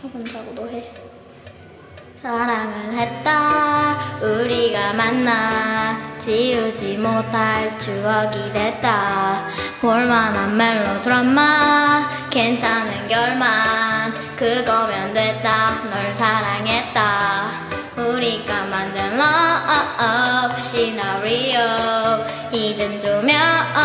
혼자고도 해. 사랑을 했다 우리가 만나 지우지 못할 추억이 됐다. 볼만한 멜로드라마 괜찮은 결말 그거면 됐다. 널 사랑했다 우리가 만든 love 시나리오 이젠 조명이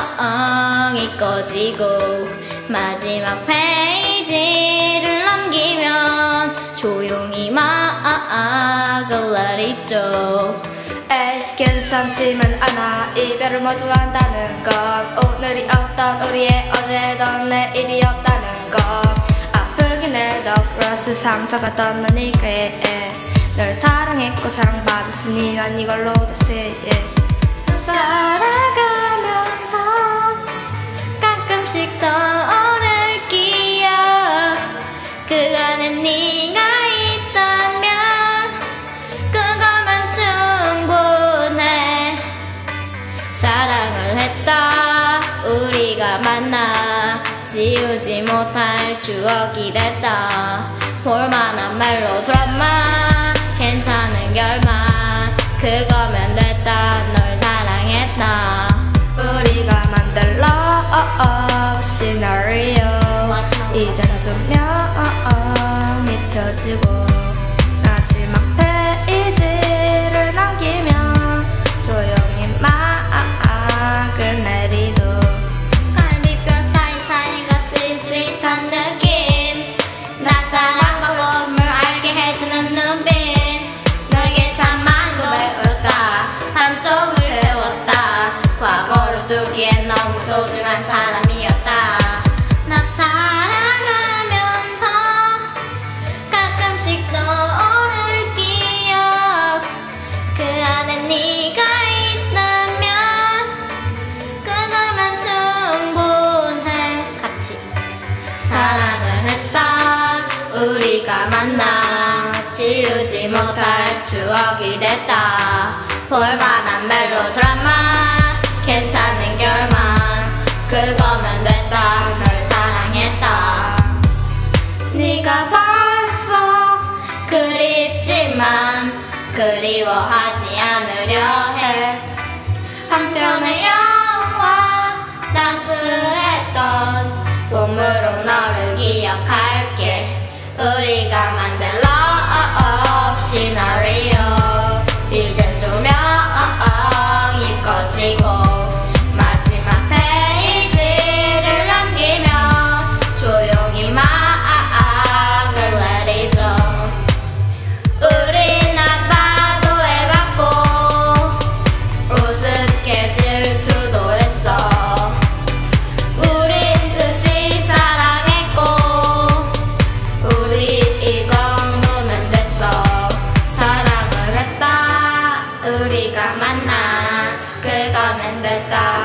꺼지고 마지막 페이지를 넘기면 조용히 막을 내리죠. 괜찮지만 않아 이별을 모두 한다는 건 오늘이 없던 우리의 어제던 내일이 없다는 건 아프긴 해도 플러스 상처가 떠나니까 널 사랑했고 사랑받았으니 난 이걸로 됐어. 살아가면서 가끔씩 떠오를 기억 그 안에 네가 있다면 그거만 충분해. 사랑을 했다 우리가 만나 지우지 못할 추억이 됐다. 볼만한 멜로드라마 괜찮은 결말 그거면 됐다. 널 사랑했다 우리가 만든 love 시나리오 이젠 조명이 펴지고 마지막 페이지를 남기며 조용히 막을 내리죠. 갈비뼈 사이사이 같이 스윗한 느낌 나 사랑과 웃음을 알게 해주는 눈빛 너에게 참 많고 외웠다 한쪽을 채웠다. 과거로 두기엔 너무 소중한 사람이었다. 나 살아가면서 가끔씩 떠오를 기억 그 안에 네가 있다면 그거만 충분해. 같이 사랑을 했다 우리가 만나 지우지 못할 추억이 됐다. 볼만한 멜로드라마 괜찮은 결말 그거면 됐다. 널 사랑했다. 네가 벌써 그립지만 그리워하지 않으려 해. 한편의 영화 따스했던 봄으로 너를 기억할게. 우리가 만든 love 시나리오 이젠 조명이 꺼지고 마지막 페이지를 넘기며 조용히 막을 내리죠. 우린 아파도 해봤고 우습게 질투도 했어. 우린 끝이 사랑했고 우리 이 정도면 됐어. 사랑을 했다 우리가 만나 그거면 됐다.